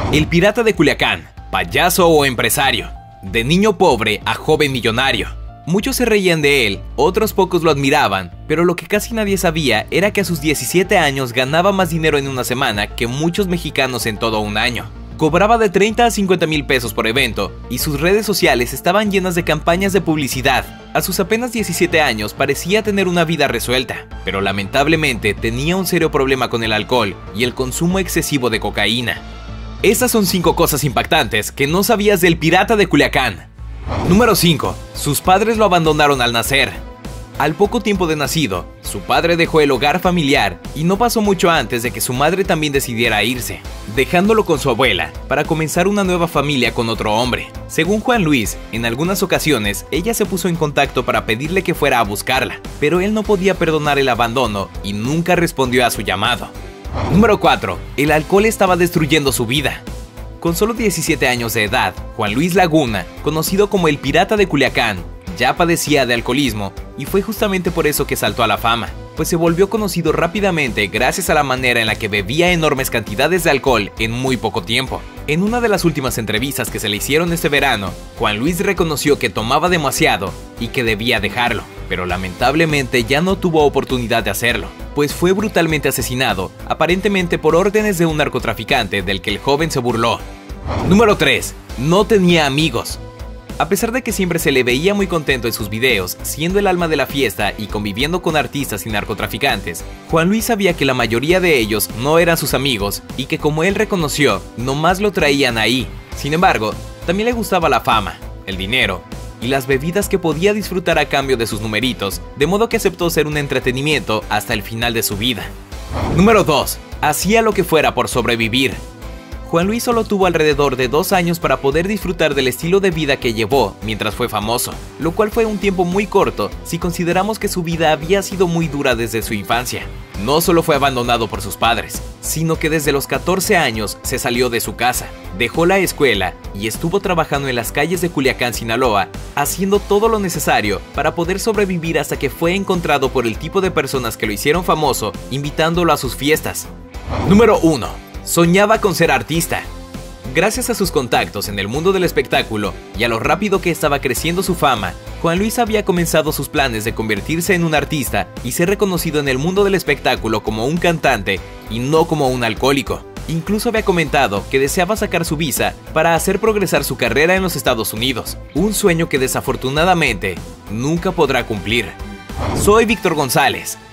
El pirata de Culiacán, payaso o empresario, de niño pobre a joven millonario. Muchos se reían de él, otros pocos lo admiraban, pero lo que casi nadie sabía era que a sus 17 años ganaba más dinero en una semana que muchos mexicanos en todo un año. Cobraba de 30 a 50 mil pesos por evento y sus redes sociales estaban llenas de campañas de publicidad. A sus apenas 17 años parecía tener una vida resuelta, pero lamentablemente tenía un serio problema con el alcohol y el consumo excesivo de cocaína. Estas son 5 cosas impactantes que no sabías del pirata de Culiacán. Número 5. Sus padres lo abandonaron al nacer. Al poco tiempo de nacido, su padre dejó el hogar familiar y no pasó mucho antes de que su madre también decidiera irse, dejándolo con su abuela para comenzar una nueva familia con otro hombre. Según Juan Luis, en algunas ocasiones ella se puso en contacto para pedirle que fuera a buscarla, pero él no podía perdonar el abandono y nunca respondió a su llamado. Número 4. El alcohol estaba destruyendo su vida. Con solo 17 años de edad, Juan Luis Laguna, conocido como el pirata de Culiacán, ya padecía de alcoholismo y fue justamente por eso que saltó a la fama, pues se volvió conocido rápidamente gracias a la manera en la que bebía enormes cantidades de alcohol en muy poco tiempo. En una de las últimas entrevistas que se le hicieron este verano, Juan Luis reconoció que tomaba demasiado y que debía dejarlo, pero lamentablemente ya no tuvo oportunidad de hacerlo, pues fue brutalmente asesinado, aparentemente por órdenes de un narcotraficante del que el joven se burló. Número 3. No tenía amigos. A pesar de que siempre se le veía muy contento en sus videos, siendo el alma de la fiesta y conviviendo con artistas y narcotraficantes, Juan Luis sabía que la mayoría de ellos no eran sus amigos y que, como él reconoció, nomás lo traían ahí. Sin embargo, también le gustaba la fama, el dinero y las bebidas que podía disfrutar a cambio de sus numeritos, de modo que aceptó ser un entretenimiento hasta el final de su vida. Número 2. Hacía lo que fuera por sobrevivir. Juan Luis solo tuvo alrededor de 2 años para poder disfrutar del estilo de vida que llevó mientras fue famoso, lo cual fue un tiempo muy corto si consideramos que su vida había sido muy dura desde su infancia. No solo fue abandonado por sus padres, sino que desde los 14 años se salió de su casa, dejó la escuela y estuvo trabajando en las calles de Culiacán, Sinaloa, haciendo todo lo necesario para poder sobrevivir hasta que fue encontrado por el tipo de personas que lo hicieron famoso, invitándolo a sus fiestas. Número 1. Soñaba con ser artista. Gracias a sus contactos en el mundo del espectáculo y a lo rápido que estaba creciendo su fama, Juan Luis había comenzado sus planes de convertirse en un artista y ser reconocido en el mundo del espectáculo como un cantante y no como un alcohólico. Incluso había comentado que deseaba sacar su visa para hacer progresar su carrera en los Estados Unidos, un sueño que desafortunadamente nunca podrá cumplir. Soy Víctor González.